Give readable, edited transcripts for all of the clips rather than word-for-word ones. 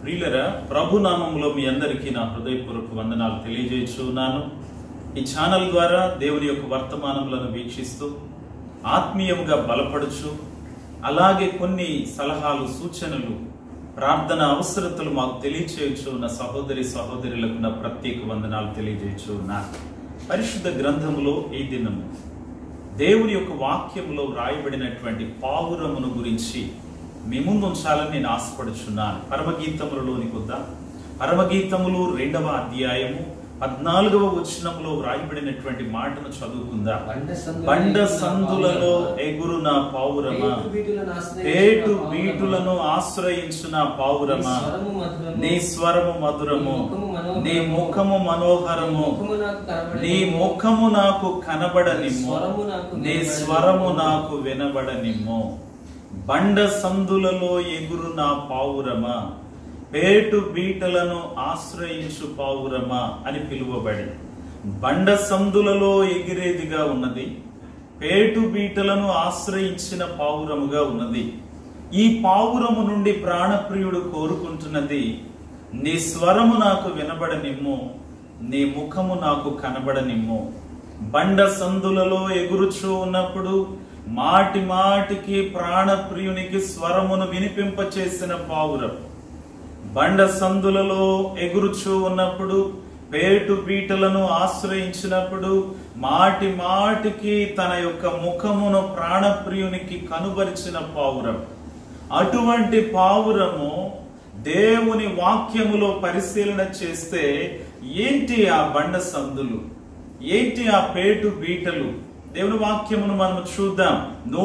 ప్రియులరా, ప్రభు నామములో మీ అందరికీ నా హృదయపూర్వక వందనాలు తెలియజేస్తున్నాను. ఈ ఛానల్ ద్వారా దేవుని యొక్క వర్తమానములను వీక్షిస్తూ ఆత్మీయముగా బలపడుచు, అలాగే కొన్ని సలహాలు, సూచనలు, ప్రార్థన అవసరతలు మాకు తెలియచేయచ్చు నా సహోదరి సహోదరులకు నా ప్రత్యేక వందనాలు తెలియజేయచ్చు. నా పరిశుద్ధ గ్రంథములో ఈ దినము దేవుని యొక్క వాక్యములో వ్రాయబడినటువంటి పావురమును గురించి మీ ముందు ఉంచాలని నేను ఆశపడుచున్నాను. పరమగీతములలోనికి వద్దాం. పరమగీతములు 2వ అధ్యాయము 14వ వచనములో వ్రాయబడినటువంటి మాటను చదువుకుందాం. బండ సందులలో ఎగురున పావురమా, పేటు బీటులను ఆశ్రయించున పావురమా, నీ స్వరము మధురము, నీ ముఖము మనోహరము, నీ ముఖము నాకు కనబడనిమ్ము, నీ స్వరము నాకు వినబడనిమ్ము. బండ సందులలో ఎగురున పావురమా, పేటు బీటలను ఆశ్రయించు పావురమా అని పిలువబడి బండ సందులలో ఎగిరేదిగా ఉన్నది, పేటు బీటలను ఆశ్రయించిన పావురముగా ఉన్నది. ఈ పావురము నుండి ప్రాణప్రియుడు కోరుకుంటున్నది, నీ స్వరము నాకు వినబడనిమ్ము, నీ ముఖము నాకు కనబడనిమ్ము. బండ సందులలో ఎగురుచూ ఉన్నప్పుడు మాటి మాటికి ప్రాణప్రియునికి స్వరమును వినిపింపచేసిన పావురం, బండ సందులలో ఎగురుచూ ఉన్నప్పుడు, పేటు బీటలను ఆశ్రయించినప్పుడు మాటి మాటికి తన యొక్క ముఖమును ప్రాణప్రియునికి కనుబరిచిన పావురం. అటువంటి పావురము దేవుని వాక్యములో పరిశీలన చేస్తే ఏంటి ఆ బండ సందులు, ఏంటి ఆ పేటు బీటలు? దేవుని వాక్యమును మనం చూద్దాం.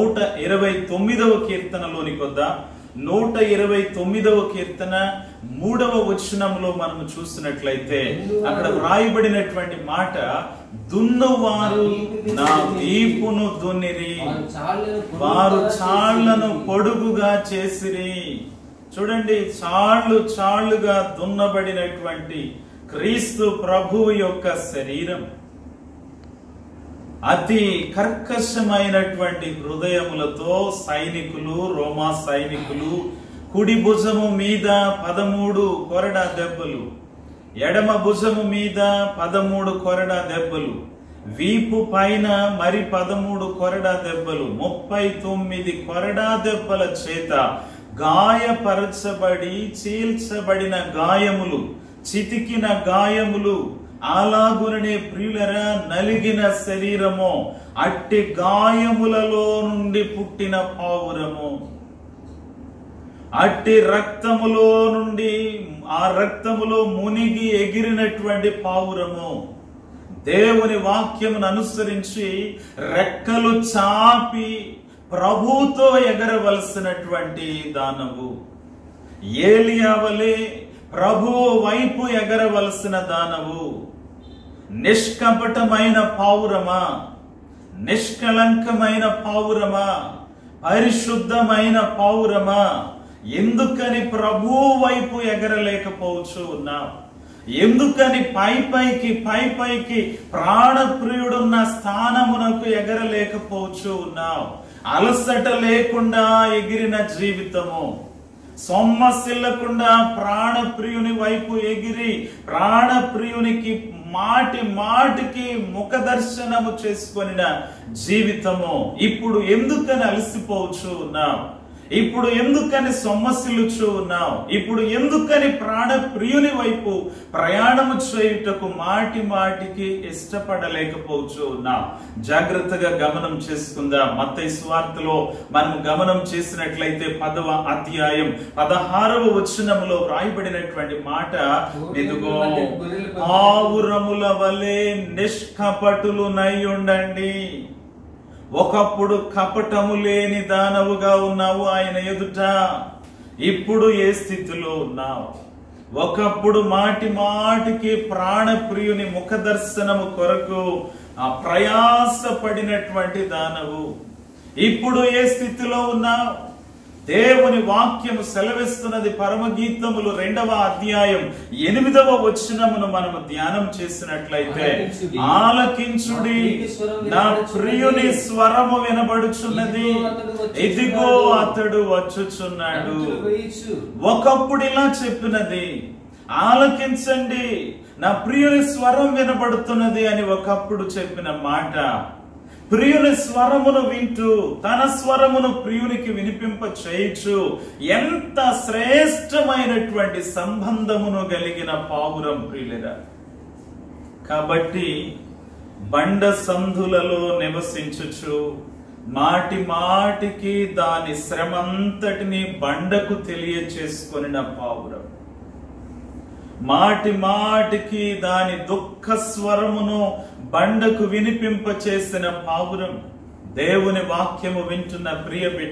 129వ కీర్తనలోనికి వద్దాం. 129వ కీర్తన 3వ వచనంలో మనం చూసినట్లయితే అక్కడ వ్రాయబడినటువంటి మాట, దున్నువారు నా వీపును దున్నిరి, వారు చాళ్లను పొడుగుగా చేసిరి. చూడండి, చాళ్లుగా దున్నబడినటువంటి క్రీస్తు ప్రభువు యొక్క శరీరం అతి కర్కశమైనటువంటి హృదయములతో సైనికులు, రోమా సైనికులు కుడి భుజము మీద 13 కొరడా దెబ్బలు, ఎడమ భుజము మీద 13 కొరడా దెబ్బలు, వీపు పైన మరి 13 కొరడా దెబ్బలు, 39 కొరడా దెబ్బల చేత గాయపరచబడి చీల్చబడిన గాయములు, చితికిన గాయములు, అలాగుననే ప్రియులరా నలిగిన శరీరము, అట్టి గాయములలో నుండి పుట్టిన పావురము, అట్టి రక్తములో నుండి ఆ రక్తములో మునిగి ఎగిరినటువంటి పావురము, దేవుని వాక్యమును అనుసరించి రెక్కలు చాపి ప్రభువుతో ఎగరవలసినటువంటి దానవు, ఏలియా వలె ప్రభువు వైపు ఎగరవలసిన దానవు, నిష్కపటమైన పావురమా, నిష్కలంకమైన పావురమా, పరిశుద్ధమైన పావురమా, ఎందుకని ప్రభువు వైపు ఎగరలేకపోవచ్చు ఉన్నావు? ఎందుకని పైపైకి ప్రాణప్రియుడున్న స్థానమునకు ఎగరలేకపోవచ్చు ఉన్నావు? అలసట లేకుండా ఎగిరిన జీవితము, సొమ్మసిల్లకుండా ప్రాణప్రియుని వైపు ఎగిరి ప్రాణప్రియునికి మాటికి ముఖ దర్శనము చేసుకొనిన జీవితము ఇప్పుడు ఎందుకని అలసిపోవచ్చు ఉన్నావు? ఇప్పుడు ఎందుకని సొమ్మసిల్లుచూ ఉన్నావు? ఇప్పుడు ఎందుకని ప్రాణప్రియుని వైపు ప్రయాణము చేయుటకు మాటికి ఇష్టపడలేకపోవచ్చు ఉన్నావు? జాగ్రత్తగా గమనం చేసుకుందాం. మత్తయి సువార్తలో మనం గమనం చేసినట్లయితే 10వ అధ్యాయం 16వ వచనములో వ్రాయబడినటువంటి మాట, ఇదిగో పావురముల వలె నిష్కపటులునై ఉండండి. ఒకప్పుడు కపటము లేని దానవుగా ఉన్నావు ఆయన ఎదుట, ఇప్పుడు ఏ స్థితిలో ఉన్నావు? ఒకప్పుడు మాటికి ప్రాణప్రియుని ముఖ దర్శనము కొరకు ఆ ప్రయాస పడినటువంటి దానవు, ఇప్పుడు ఏ స్థితిలో ఉన్నావు? దేవుని వాక్యము సెలవిస్తున్నది. పరమగీతములు 2వ అధ్యాయం 8వ వచనమును మనము ధ్యానం చేసినట్లయితే, ఆలకించుడి, నా ప్రియుని స్వరము వినబడుచున్నది, ఇదిగో అతడు వచ్చుచున్నాడు. ఒకప్పుడు ఇలా చెప్పినది, ఆలకించండి, నా ప్రియుని స్వరం వినబడుతున్నది అని ఒకప్పుడు చెప్పిన మాట, ప్రియుని స్వరమును వింటూ తన స్వరమును ప్రియునికి వినిపింప చేయొచ్చు. ఎంత శ్రేష్టమైనటువంటి సంబంధమును కలిగిన పావురం ప్రియులరా. కాబట్టి బండ సంధులలో నివసించుచు మాటి మాటికి దాని శ్రమంతటిని బండకు తెలియచేసుకొనిన పావురం, మాటి మాటికి దాని దుఃఖ స్వరమును బండకు వినిపింప చేసిన పావురం. దేవుని వాక్యము వింటున్న ప్రియ బిడ్డ,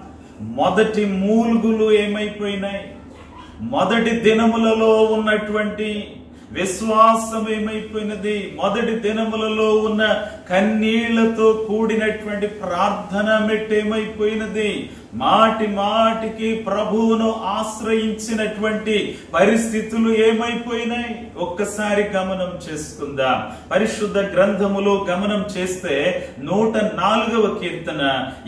మొదటి మూలుగులు ఏమైపోయినాయి? మొదటి దినములలో ఉన్నటువంటి విశ్వాసం ఏమైపోయినది? మొదటి దినములలో ఉన్న కన్నీళ్లతో కూడినటువంటి ప్రార్థన మెట్టేమైపోయినది? మాటి మాటికి ప్రభువును ఆశ్రయించినటువంటి పరిస్థితులు ఏమైపోయినాయి? ఒక్కసారి గమనం చేసుకుందాం. పరిశుద్ధ గ్రంథములో గమనం చేస్తే 104వ కీర్తన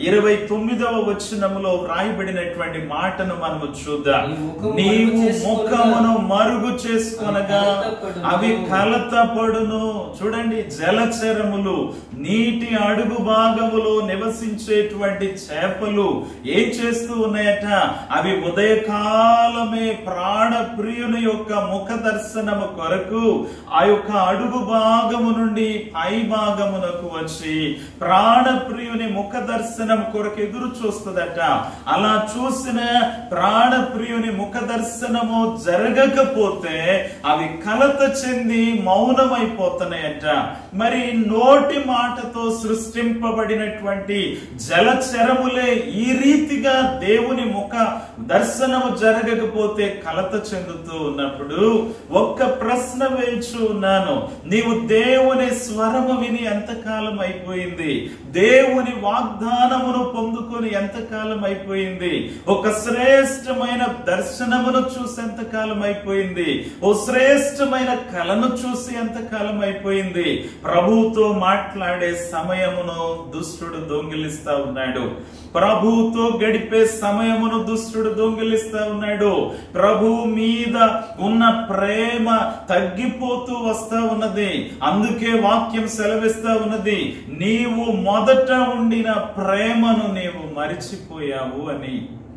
29వ వచనములో వ్రాయబడినటువంటి మాటను మనము చూద్దాం. నీవు ముఖమును మరుగు చేసుకొనగా అవి కలతపడును. చూడండి, జలచరములు, నీటి అడుగు భాగములో నివసించేటువంటి చేపలు ఏం చేస్తూ ఉన్నాయట? అవి ఉదయకాలమే ప్రాణ ప్రియుని యొక్క ముఖ దర్శనము కొరకు ఆ యొక్క అడుగు భాగము నుండి పై భాగమునకు వచ్చి ప్రాణ ప్రియుని ముఖ దర్శనం కొరకు ఎదురు చూస్తుందట. అలా చూసిన ప్రాణ ప్రియుని ముఖ దర్శనము జరగకపోతే అవి కలత చెంది మౌనమైపోతున్నాయట. మరి నోటి మాటతో సృష్టింపబడినటువంటి జలచరములే ఈ రీతిగా దేవుని ముఖ దర్శనము జరగకపోతే కలత చెందుతూ ఉన్నప్పుడు ఒక్క ప్రశ్న వేయచ్చు ఉన్నాను. నీవు దేవుని స్వరము విని ఎంతకాలం అయిపోయింది? దేవుని వాగ్దానమును పొందుకొని ఎంతకాలం అయిపోయింది? ఒక శ్రేష్టమైన దర్శనమును చూసి ఎంతకాలం అయిపోయింది? ఓ శ్రేష్టమైన కలను చూసి ఎంతకాలం అయిపోయింది? ప్రభువుతో మాట్లాడే సమయమును దుష్టుడు దొంగిలిస్తా ఉన్నాడు. ప్రభువుతో గడిపే సమయమును దుష్టుడు దొంగిలిస్తా ఉన్నాడు. ప్రభువు మీద ఉన్న ప్రేమ తగ్గిపోతూ వస్తా ఉన్నది. అందుకే వాక్యం సెలవిస్తా ఉన్నది, నీవు మొదట ఉండిన ప్రేమను నీవు మరిచిపోయావు అని.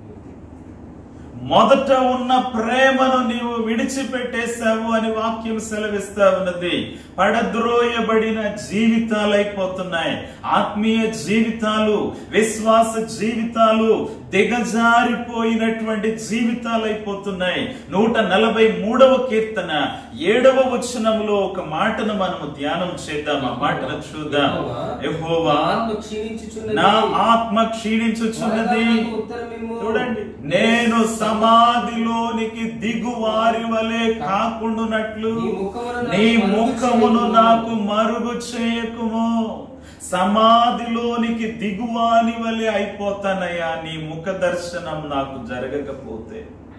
మొదట ఉన్న ప్రేమను నీవు విడిచిపెట్టేశావు అని వాక్యం సెలవిస్తా ఉన్నది. పడద్రోయబడిన జీవితాలైపోతున్నాయి. ఆత్మీయ జీవితాలు, విశ్వాస జీవితాలు దిగజారిపోయినటువంటి జీవితాలైపోతున్నాయి. 143వ కీర్తన 7వ వచనంలో ఒక మాటను మనము ధ్యానం చేద్దాం. ఆ మాటను చూద్దాం. యెహోవా, నా ఆత్మ క్షీణించుచున్నది. చూడండి, నేను సమాధిలోనికి దిగువారి వలె కాకుండానట్లు నీ ముఖమును నాకు మరుగు చేయకుము. సమాధిలోనికి దిగువాని వలె అయిపోతానయ్యా నీ ముఖ దర్శనం నాకు జరగకపోతే.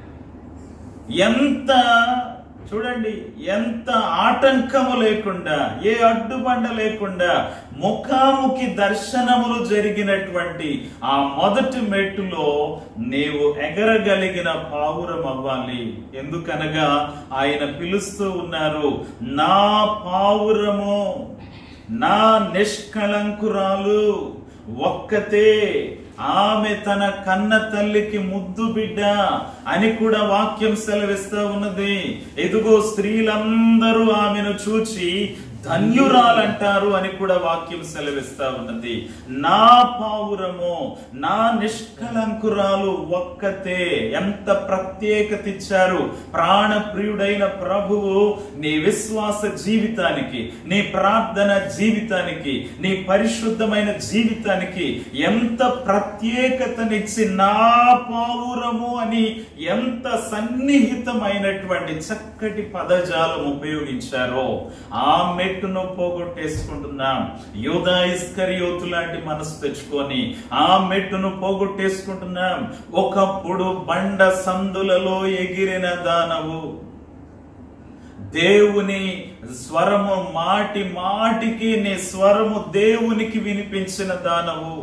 ఎంత చూడండి, ఎంత ఆటంకము లేకుండా, ఏ అడ్డుబండ లేకుండా ముఖాముఖి దర్శనములు జరిగినటువంటి ఆ మొదటి మెట్టులో నీవు ఎగరగలిగిన పావురం అవ్వాలి. ఎందుకనగా ఆయన పిలుస్తూ ఉన్నారు, నా పావురము, నా నిష్కళంకురాలు ఒక్కతే, ఆమె తన కన్న తల్లికి ముద్దు బిడ్డ అని కూడా వాక్యం సెలవిస్తా ఉన్నది. ఇదిగో స్త్రీలందరూ ఆమెను చూచి ధన్యురాలంటారు అని కూడా వాక్యం సెలవిస్తా ఉన్నది. నా పావురము, నా నిష్కళంకురాలు ఒక్కతే. ఎంత ప్రత్యేకత ఇచ్చారు ప్రాణ ప్రియుడైన ప్రభువు నీ విశ్వాస జీవితానికి, నీ ప్రార్థన జీవితానికి, నీ పరిశుద్ధమైన జీవితానికి ఎంత ప్రత్యేకతనిచ్చి నా పావురము అని ఎంత సన్నిహితమైనటువంటి చక్కటి పదజాలం ఉపయోగించారో. ఆ మెట్టును పోగొట్టేసుకుంటున్నాం. యూదా ఇస్కరియోతు లాంటి మనసు తెచ్చుకొని ఆ మెట్టును పోగొట్టేసుకుంటున్నాం. ఒకప్పుడు బండ సందులలో ఎగిరిన దానవు, దేవుని స్వరము మాటి మాటికి నీ స్వరము దేవునికి వినిపించిన దానవు,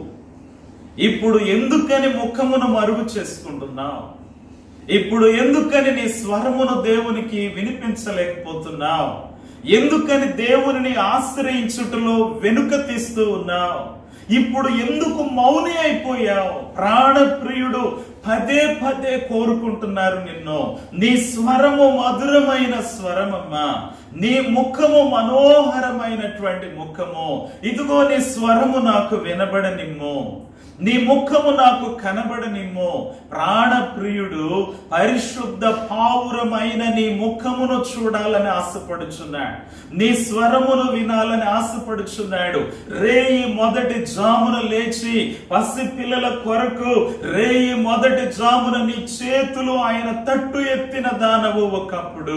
ఇప్పుడు ఎందుకని ముఖమును మరుగు చేసుకుంటున్నావు? ఇప్పుడు ఎందుకని నీ స్వరమును దేవునికి వినిపించలేకపోతున్నావు? ఎందుకని దేవుని ఆశ్రయించుటలో వెనుక తీస్తూ ఉన్నావు? ఇప్పుడు ఎందుకు మౌని అయిపోయావు? ప్రాణప్రియుడు పదే పదే కోరుకుంటున్నారు నిన్ను. నీ స్వరము మధురమైన స్వరమమ్మా, నీ ముఖము మనోహరమైనటువంటి ముఖము. ఇదిగో నీ స్వరము నాకు వినబడనిమ్ము, నీ ముఖము నాకు కనబడనిమ్ము. ప్రాణప్రియుడు పరిశుద్ధ పావురమైన నీ ముఖమును చూడాలని ఆశపడుచున్నాడు, నీ స్వరమును వినాలని ఆశపడుచున్నాడు. రేయి మొదటి జామున లేచి పసి పిల్లల కొరకు రేయి మొదటి జామున నీ చేతులు ఆయన తట్టు ఎత్తిన దానవు ఒకప్పుడు.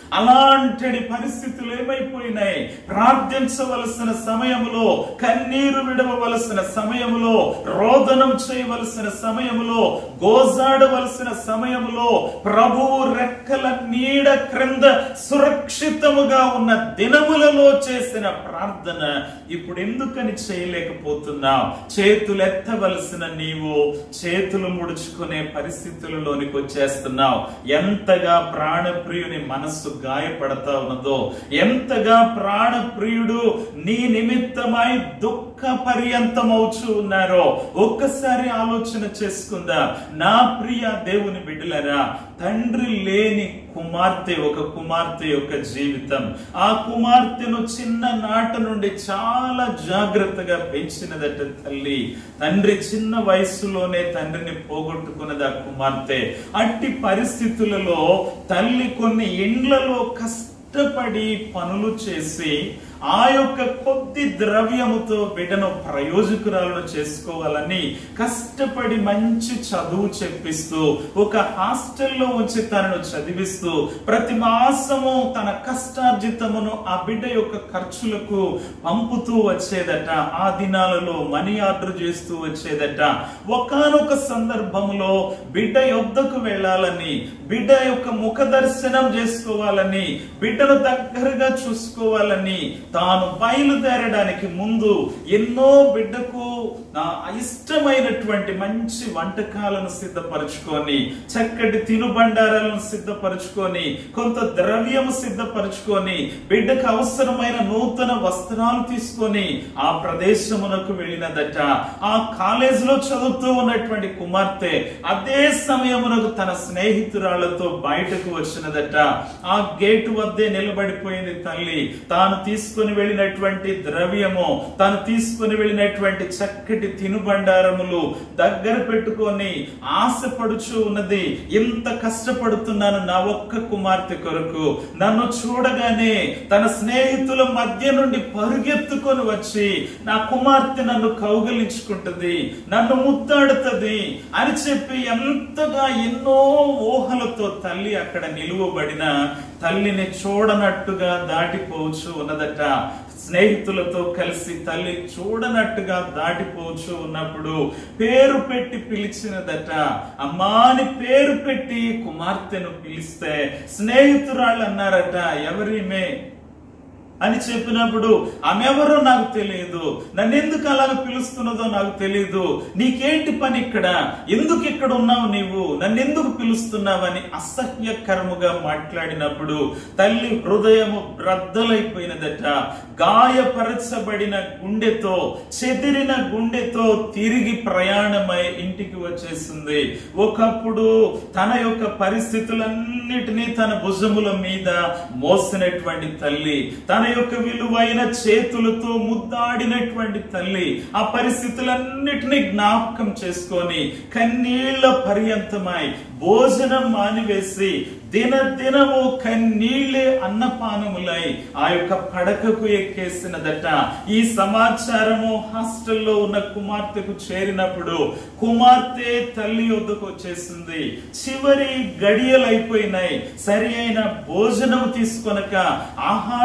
అలాంటి పరిస్థితులు ఏమైపోయినాయి? ప్రార్థించవలసిన సమయములో, కన్నీరు విడవలసిన సమయములో, రోదనం చేయవలసిన సమయములో, గోజాడవలసిన సమయములో ప్రభువు రెక్కల నీడ క్రింద సురక్షితముగా ఉన్న దినములలో చేసిన ప్రార్థన ఇప్పుడు ఎందుకని చేయలేకపోతున్నావు? చేతులు ఎత్తవలసిన నీవు చేతులు ముడుచుకునే పరిస్థితులలోనికి వచ్చేస్తున్నావు. ఎంతగా ప్రాణప్రియుని మనస్సు గాయపడతా ఉన్నదో, ఎంతగా ప్రాణప్రియుడు నీ నిమిత్తమై దుఃఖ పర్యంతమవుచు ఉన్నారో ఒక్కసారి ఆలోచన చేసుకుందా. నా ప్రియ దేవుని బిడ్డలరా, తండ్రి లేని కుమార్తె, ఒక కుమార్తె యొక్క జీవితం. ఆ కుమార్తెను చిన్న నాట నుండి చాలా జాగ్రత్తగా పెంచినదట తల్లి. తండ్రి చిన్న వయసులోనే తండ్రిని పోగొట్టుకున్నది ఆ కుమార్తె. అట్టి పరిస్థితులలో తల్లి కొన్ని ఇండ్లలో కష్టపడి పనులు చేసి ఆ యొక్క కొద్ది ద్రవ్యముతో బిడ్డను ప్రయోజకురాలను చేసుకోవాలని కష్టపడి మంచి చదువు చెప్పిస్తూ, ఒక హాస్టల్లో ఉంచి తనను చదివిస్తూ, ప్రతి మాసము తన కష్టార్జితమును ఆ బిడ్డ యొక్క ఖర్చులకు పంపుతూ వచ్చేదట. ఆ దినాలలో మనీ ఆర్డర్ చేస్తూ వచ్చేదట. ఒకానొక సందర్భంలో బిడ్డ యొద్దకు వెళ్ళాలని, బిడ్డ యొక్క ముఖ దర్శనం చేసుకోవాలని, బిడ్డను దగ్గరగా చూసుకోవాలని తాను బయలుదేరడానికి ముందు ఎన్నో బిడ్డకు ఇష్టమైనటువంటి మంచి వంటకాలను సిద్ధపరచుకొని, చక్కటి తినుబండారాలను సిద్ధపరచుకొని, కొంత ద్రవ్యము సిద్ధపరచుకొని, బిడ్డకు అవసరమైన నూతన వస్త్రాలు తీసుకొని ఆ ప్రదేశమునకు వెళ్ళినదట. ఆ కాలేజీలో చదువుతూ ఉన్నటువంటి కుమార్తె అదే సమయమునకు తన స్నేహితురాళ్లతో బయటకు వచ్చినదట. ఆ గేటు వద్దే నిలబడిపోయింది తల్లి. తాను తీసుకుని వెళ్ళినటువంటి ద్రవ్యము, తాను తీసుకుని వెళ్ళినటువంటి చక్కటి తినుబండారములు దగ్గర పెట్టుకొని ఆశపడుచు ఉన్నది. ఇంత కష్టపడుతున్నాను నా ఒక్క కుమార్తె కొరకు, నన్ను చూడగానే తన స్నేహితుల మధ్య నుండి పరుగెత్తుకొని వచ్చి నా కుమార్తె నన్ను కౌగిలించుకుంటుంది, నన్ను ముద్దాడుతుంది అని చెప్పి ఎంతగా ఎన్నో ఊహలతో తల్లి అక్కడ నిలువబడిన తల్లిని చూడనట్టుగా దాటిపోవచ్చు ఉన్నదట. స్నేహితులతో కలిసి తల్లి చూడనట్టుగా దాటిపోవచ్చు ఉన్నప్పుడు పేరు పెట్టి పిలిచినదట. అమ్మాని పేరు పెట్టి కుమార్తెను పిలిస్తే స్నేహితురాళ్ళు అన్నారట, ఎవరిమే అని చెప్పినప్పుడు ఆమెవరో నాకు తెలియదు, నన్ను ఎందుకు అలాగ పిలుస్తున్నదో నాకు తెలియదు, నీకేంటి పని ఇక్కడ, ఎందుకు ఇక్కడ ఉన్నావు, నీవు నన్ను ఎందుకు పిలుస్తున్నావని అసహ్యకరముగా మాట్లాడినప్పుడు తల్లి హృదయము బ్రద్దలైపోయినదట. గాయపరచబడిన గుండెతో, చెదిరిన గుండెతో తిరిగి ప్రయాణమై ఇంటికి వచ్చేసింది. ఒకప్పుడు తన యొక్క పరిస్థితులన్నిటినీ తన భుజముల మీద మోసినటువంటి తల్లి, తన యొక్క విలువైన చేతులతో ముద్దాడినటువంటి తల్లి ఆ పరిస్థితులన్నిటినీ జ్ఞాపకం చేసుకొని కన్నీళ్ల పర్యంతమై భోజనం మానివేసి దినదినము కన్నీళ్లే అన్నపానములై ఆ యొక్క పడకకు ఎక్కేసినదట. ఈ సమాచారము హాస్టల్లో ఉన్న కుమార్తెకు చేరినప్పుడు కుమార్తె తల్లి వద్దకు వచ్చేసింది. చివరి గడియలు అయిపోయినాయి, సరి అయిన భోజనము తీసుకొనక, ఆహారము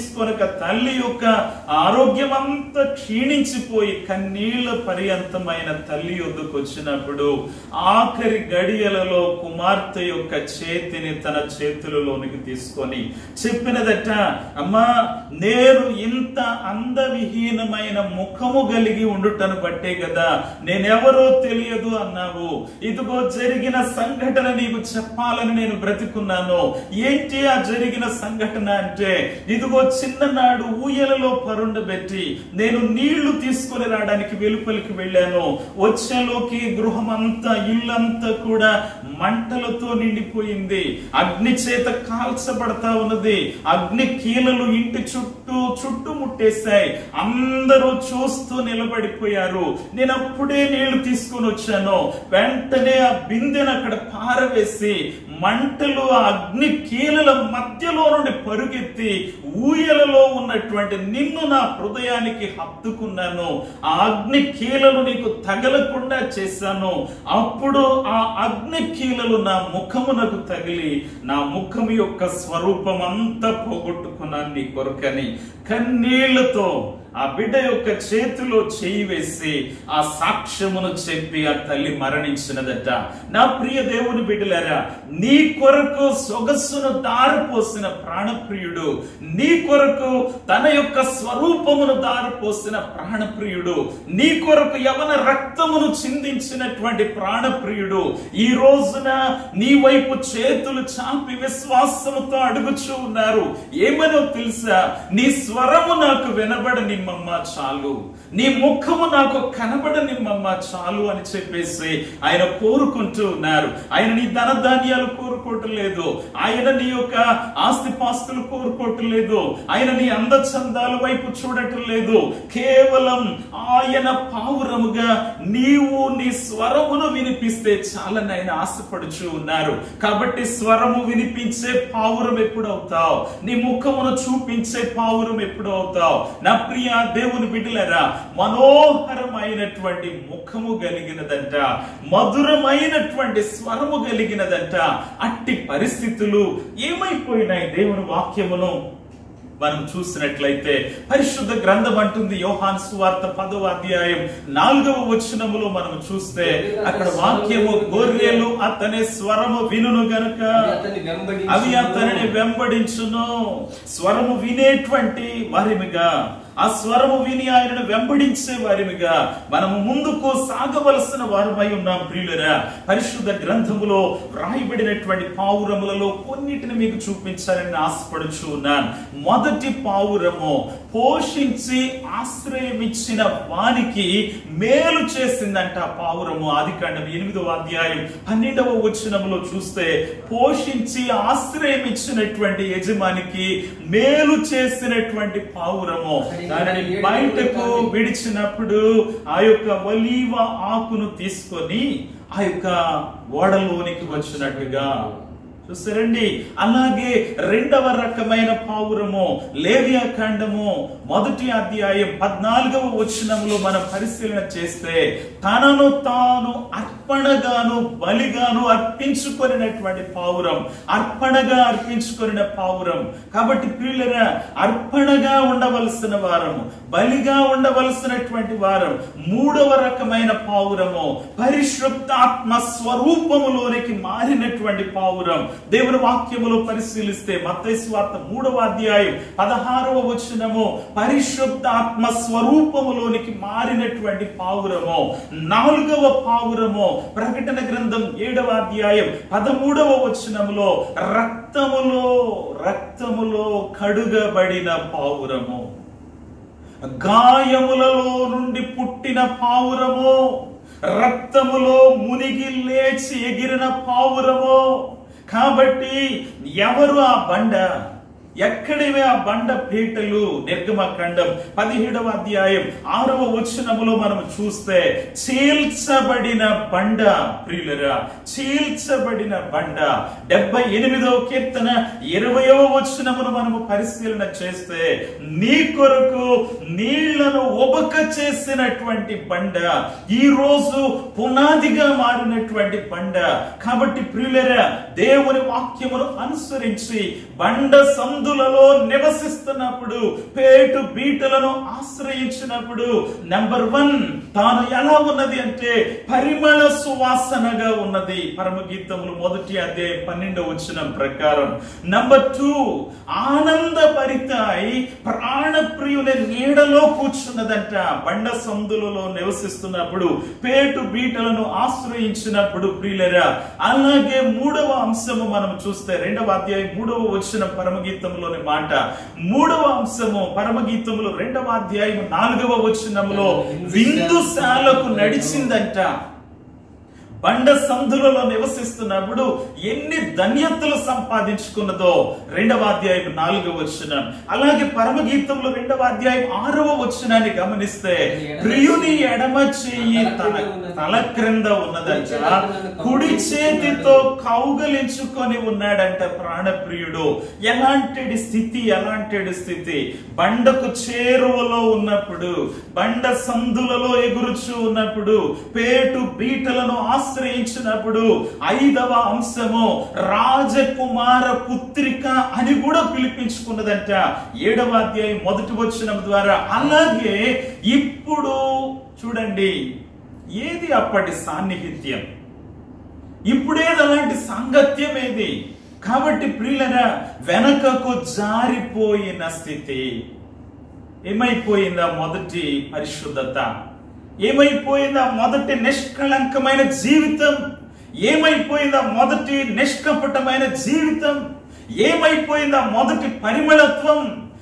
తీసుకొనక తల్లి యొక్క ఆరోగ్యం అంతా క్షీణించిపోయి కన్నీళ్ల పర్యంతమైన తల్లి యొద్దకు వచ్చినప్పుడు ఆఖరి గడియలలో కుమార్తె యొక్క చేతిని తన చేతులలోనికి తీసుకొని చెప్పినదట, అమ్మా నేను ఇంత అందవిహీనమైన ముఖము కలిగి ఉండుటను బట్టే కదా నేనెవరో తెలియదు అన్నావు. ఇదిగో జరిగిన సంఘటన నీకు చెప్పాలని నేను బ్రతికున్నాను. ఏంటి ఆ జరిగిన సంఘటన అంటే, ఇదిగో చిన్ననాడు ఊయలలో పరుండబెట్టి నేను నీళ్లు తీసుకొని రావడానికి వెలుపలికి వెళ్ళాను. వచ్చేలోకి గృహం అంతా ఇల్లంతా కూడా మంటలతో నిండిపోయింది. అగ్ని చేత కాల్చబడతా ఉన్నది. అగ్ని కీలలు ఇంటి చుట్టుముట్టేశాయి. అందరూ చూస్తూ నిలబడిపోయారు. నేను అప్పుడే నీళ్లు తీసుకొని వచ్చాను. వెంటనే ఆ బిందెను అక్కడ పారవేసి మంటలు ఆ అగ్ని కీలల మధ్యలో నుండి పరుగెత్తి ఊయలలో ఉన్నటువంటి నిన్ను నా హృదయానికి హత్తుకున్నాను. ఆ అగ్ని కీలలు నీకు తగలకుండా చేశాను. అప్పుడు ఆ అగ్ని కీలలు నా ముఖమునకు తగిలి నా ముఖము యొక్క స్వరూపం అంతా పోగొట్టుకున్నాను నీ కొరకని కన్నీళ్లతో ఆ బిడ్డ యొక్క చేతిలో చేయి వేసి ఆ సాక్ష్యమును చెప్పి ఆ తల్లి మరణించినదట. నా ప్రియ దేవుని బిడ్డలారా, నీ కొరకు సొగస్సును దారిపోసిన ప్రాణప్రియుడు, నీ కొరకు తన యొక్క స్వరూపమును దారిపోసిన ప్రాణప్రియుడు, నీ కొరకు యవన రక్తమును చిందించినటువంటి ప్రాణప్రియుడు ఈ రోజున నీ వైపు చేతులు చాపి విశ్వాసముతో అడుగుచూ ఉన్నారు. ఏమనో తెలుసా, నీ స్వరము నాకు వినబడని చాలు, నీ ముఖము నాకు కనబడనిమ్మమ్మా చాలు అని చెప్పేసి ఆయన కోరుకుంటూ ఉన్నారు. ఆయన నీ ధనధాన్యాలు కోరుకోవటం లేదు. ఆయన నీ యొక్క ఆస్తిపాస్తులు కోరుకోవటం లేదు. ఆయన నీ అందచందాల వైపు చూడటం లేదు. కేవలం ఆయన పావురముగా నీవు నీ స్వరమును వినిపిస్తే చాలని ఆయన ఆశపడుచూ ఉన్నారు. కాబట్టి స్వరము వినిపించే పావురం ఎప్పుడు అవుతావు? నీ ముఖమును చూపించే పావురం ఎప్పుడు అవుతావు? నా ప్రియ దేవుని బిడ్డలారా, మనోహరమైనటువంటి ముఖము కలిగినదంట, మధురమైనటువంటి స్వరము కలిగినదంట. అట్టి పరిస్థితులు ఏమైపోయినాయి? దేవుని వాక్యమును మనం చూసినట్లయితే పరిశుద్ధ గ్రంథం అంటుంది, యోహాను సువార్త 10వ అధ్యాయం 4వ వచనములో మనం చూస్తే అక్కడ వాక్యము, గొర్రెలు అతని స్వరము వినును గనుక అవి అతనిని వెంబడించును. స్వరము వినేటువంటి వారిమిగా, ఆ స్వరము విని ఆయనను వెంబడించే వారిమిగా మనము ముందుకు సాగవలసిన వారమై ఉన్నాం. ప్రియులరా, పరిశుద్ధ గ్రంథములో రాయబడినటువంటి పావురములలో కొన్నిటిని మీకు చూపించాలని ఆశపడుచు ఉన్నాను. మొదటి పావురము పోషించి ఆశ్రయమిచ్చిన వానికి మేలు చేసిందంట. పావురము ఆదికాండం 8వ అధ్యాయం 12వ వచనములో చూస్తే పోషించి ఆశ్రయమిచ్చినటువంటి యజమానికి మేలు చేసినటువంటి పావురము దానిని బయటకు విడిచినప్పుడు ఆ యొక్క ఒలీవ ఆకును తీసుకొని ఆ యొక్క ఓడలోనికి వచ్చినట్టుగా చూసారండి. అలాగే రెండవ రకమైన పావురము లేవియాకాండము 1వ అధ్యాయం 14వ వచనములో మనం పరిశీలన చేస్తే తనను తాను అర్పణగాను బలిగాను అర్పించుకొనినటువంటి పావురం, అర్పణగా అర్పించుకొనిన పావురం. కాబట్టి ప్రియులరా, అర్పణగా ఉండవలసిన వారము, బలిగా ఉండవలసినటువంటి వారం. మూడవ రకమైన పావురము పరిశుద్ధాత్మ స్వరూపములోనికి మారినటువంటి పావురం. దేవుని వాక్యములో పరిశీలిస్తే మత్తయి సువార్త 3వ అధ్యాయం 16వ వచనము పరిశుద్ధాత్మ స్వరూపములోనికి మారినటువంటి పావురము. 4వ పావురము ప్రకటన గ్రంథం 7వ అధ్యాయం 13వ వచనములో రక్తములో కడుగబడిన పావురము, గాయములలో నుండి పుట్టిన పావురము, రక్తములో మునిగి లేచి ఎగిరిన పావురము. కాబట్టి ఎవరు ఆ బండ? ఎక్కడివే ఆ బండ పీటలు? నిర్గమకాండం 17వ అధ్యాయం 6వ వచనములో మనం చూస్తే చీల్చబడిన బండ. ప్రియులరా, చీల్చబడిన బండ. 78వ కీర్తన 20వ వచనమును మనము పరిశీలన చేస్తే నీ కొరకు నీళ్లను ఒబక చేసినటువంటి బండ, ఈ రోజు పునాదిగా మారినటువంటి బండ. కాబట్టి ప్రియులరా, దేవుని వాక్యమును అనుసరించి బండ సందులలో నివసిస్తున్నప్పుడు, పేటు బీటలను ఆశ్రయించినప్పుడు, నెంబర్ 1 తాను ఎలా ఉన్నది అంటే పరిమళ సువాసనగా ఉన్నది. పరమగీతములు 1వ అధ్యాయం 12వ వచనం ప్రకారం. నెంబర్ 2 ఆనందభరితాయి ప్రాణప్రియుని నీడలో కూర్చున్నదంట. బండ సందులలో నివసిస్తున్నప్పుడు, పేటు బీటలను ఆశ్రయించినప్పుడు ప్రియులరా. అలాగే 3వ అంశము మనం చూస్తే 2వ అధ్యాయం 3వ వచనం పరమగీతంలోని మాట. 3వ అంశము పరమగీతములు 2వ అధ్యాయం 4వ వచనంలో విందుశాలకు నడిచిందంట. బండ సందులలో నివసిస్తున్నప్పుడు ఎన్ని ధన్యతలు సంపాదించుకున్నదో 2వ అధ్యాయం 4వ వచనం. అలాగే పరమగీతంలో 2వ అధ్యాయం 6వ వచనాన్ని గమనిస్తే ప్రియుని ఎడమ చెయ్యి తల క్రింద ఉన్నదంట, కుడి చేతితో కౌగలించుకొని ఉన్నాడంట ప్రాణప్రియుడు. ఎలాంటి స్థితి? బండకు చేరువలో ఉన్నప్పుడు, బండ సందులలో ఎగురుచూ ఉన్నప్పుడు, పేటు బీటలను ఆశ్రయించినప్పుడు, 5వ అంశము రాజకుమార పుత్రిక అని కూడా పిలిపించుకున్నదంట 7వ అధ్యాయం 1వ వచనం ద్వారా. అలాగే ఇప్పుడు చూడండి, ఏది అప్పటి సాన్నిహిత్యం, ఇప్పుడేది అలాంటి సాంగత్యం ఏది? కాబట్టి ప్రియులరా, వెనకకు జారిపోయిన స్థితి. ఏమైపోయిందా మొదటి పరిశుద్ధత? ఏమైపోయిందా మొదటి నిష్కళంకమైన జీవితం? ఏమైపోయిందా మొదటి నిష్కపటమైన జీవితం? ఏమైపోయిందా మొదటి పరిమళత్వం?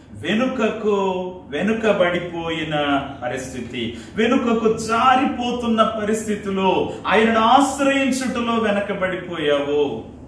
వెనుకబడిపోయిన పరిస్థితి, వెనుకకు జారిపోతున్న పరిస్థితిలో ఆయనను ఆశ్రయించుటలో వెనకబడిపోయావు.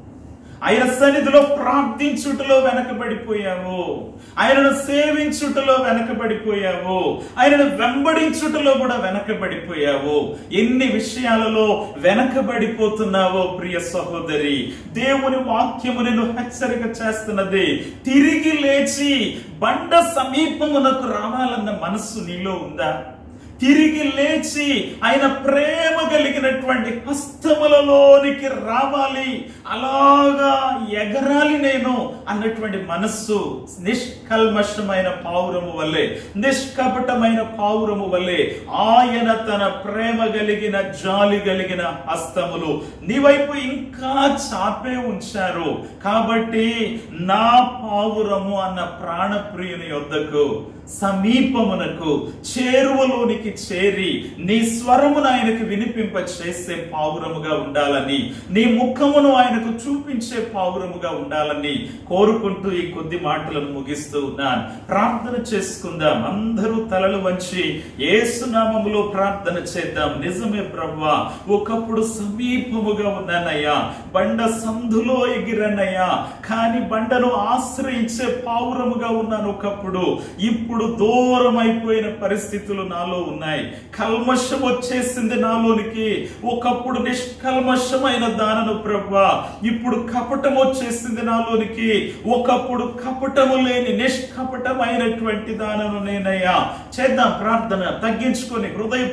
ఆయన సన్నిధిలో ప్రార్థించుటలో వెనకబడిపోయావు. ఆయనను సేవించుటలో వెనకబడిపోయావు. ఆయనను వెంబడించుటలో కూడా వెనకబడిపోయావు. ఎన్ని విషయాలలో వెనకబడిపోతున్నావో ప్రియ సహోదరి, దేవుని వాక్యము నిన్ను హెచ్చరిక చేస్తున్నది. తిరిగి లేచి బండ సమీపమునకు రావాలన్న మనస్సు నీలో ఉందా? తిరిగి లేచి ఆయన ప్రేమ కలిగినటువంటి హస్తములలోనికి రావాలి, అలాగా ఎగరాలి నేను అన్నటువంటి మనస్సు నిష్కల్మషమైన పావురము వల్లే, నిష్కపటమైన పావురము వల్లే ఆయన తన ప్రేమ కలిగిన జాలి కలిగిన హస్తములు నీ వైపు ఇంకా చాపే ఉంచారు. కాబట్టి నా పావురము అన్న ప్రాణప్రియుని యొద్దకు, సమీపమునకు, చేరువలోనికి చేరి నీ స్వరమును ఆయనకు వినిపింప చేసే పావురముగా ఉండాలని, నీ ముఖమును ఆయనకు చూపించే పావురముగా ఉండాలని కోరుకుంటూ ఈ కొద్ది మాటలను ముగిస్తూ ఉన్నాను. ప్రార్థన చేసుకుందాం. అందరూ తలలు వంచి యేసు నామములో ప్రార్థన చేద్దాం. నిజమే ప్రభువా, ఒకప్పుడు సమీపముగా ఉన్నానయ్యా, బండ సందులో ఎగిరనయ్యా, కానీ బండను ఆశ్రయించే పావురముగా ఉన్నాను ఒకప్పుడు. ఇప్పుడు దూరం అయిపోయిన పరిస్థితులు నాలో ఉన్నాయి. కల్మషం వచ్చేసింది నాలోనికి. ఒకప్పుడు నిష్కల్మషమైన దానను ప్రభువా, ఇప్పుడు కపటం వచ్చేసింది నాలోనికి. ఒకప్పుడు కపటము లేని నిష్కపటమైనటువంటి దానను నేనయ్యా. చేద్దాం ప్రార్థన. తగ్గించుకొని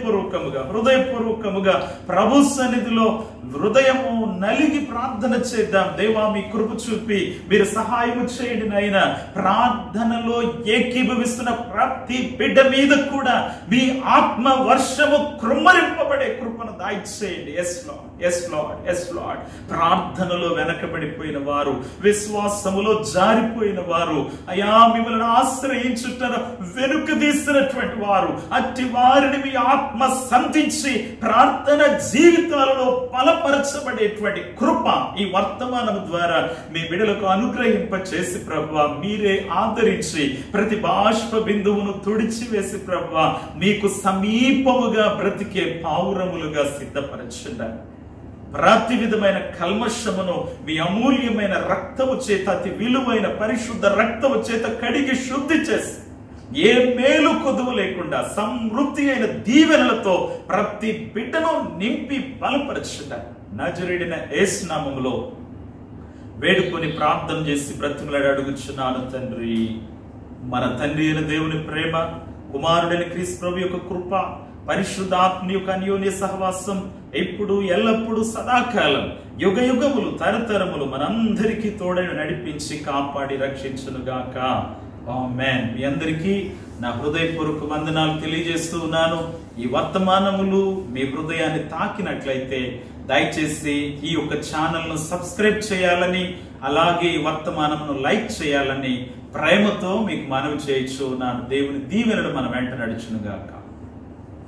హృదయపూర్వకముగా ప్రభు సన్నిధిలో హృదయము నలిగి ప్రార్థన చేద్దాం. దేవా, మీ కృప చూపి మీరు సహాయం చేయండి నాయనా. ప్రార్థనలో ఏకీభవిస్తున్న ప్రతి బిడ్డ మీద కూడా మీ ఆత్మ వర్షము కృమ్మరింపబడే కృపను దాయిచేయండి. Yes lord. ప్రార్థనలో వెనకబడిపోయిన వారు, విశ్వాసములో జారిపోయిన వారు, అయా మిమ్మల్ని ఆశ్రయించుటను వెనుక తీసినటువంటి వారు, అట్టి వారిని మీ ఆత్మ సంధించి ప్రార్థన జీవితాలలో బలపరచబడేటువంటి కృప ఈ వర్తమానం ద్వారా మీ బిడ్డలకు అనుగ్రహింప చేసి ప్రభువా, మీరే ఆదరించి ప్రతి బాష్ప బిందువును తుడిచివేసి ప్రభువా, మీకు సమీపముగా బ్రతికే పావురములుగా సిద్ధపరచండి. ప్రతి విధమైన కల్మషమును మీ అమూల్యమైన రక్తము చేత, అతి విలువైన పరిశుద్ధ రక్తము చేత కడిగి శుద్ధి చేసి, ఏ మేలు కొదువు లేకుండా సమృద్ధి అయిన దీవెనలతో ప్రతి బిడ్డను నింపి బలపరచండి. నజరేయుడైన యేసు నామములో వేడుకొని ప్రార్థన చేసి బ్రతిమలాడి అడుగుచున్నాను తండ్రి. మన తండ్రి అయిన దేవుని ప్రేమ, కుమారుడైన క్రీస్తు ప్రభు యొక్క కృప, పరిశుద్ధాత్మ యొక్క అన్యోన్య సహవాసం ఎప్పుడు ఎల్లప్పుడూ సదాకాలం యుగ యుగములు తరతరములు మనందరికీ తోడై నడిపించి కాపాడి రక్షించునుగాక. ఆమేన్. మీ అందరికీ నా హృదయపూర్వక వందనాలు తెలియజేస్తూ ఉన్నాను. ఈ వర్తమానములు మీ హృదయాన్ని తాకినట్లయితే దయచేసి ఈ యొక్క ఛానల్ ను సబ్స్క్రైబ్ చేయాలని, అలాగే ఈ వర్తమానమును లైక్ చేయాలని ప్రేమతో మీకు మనవి చేయొచ్చు. నా దేవుని దీవెనలు మన వెంట నడుచునుగాక.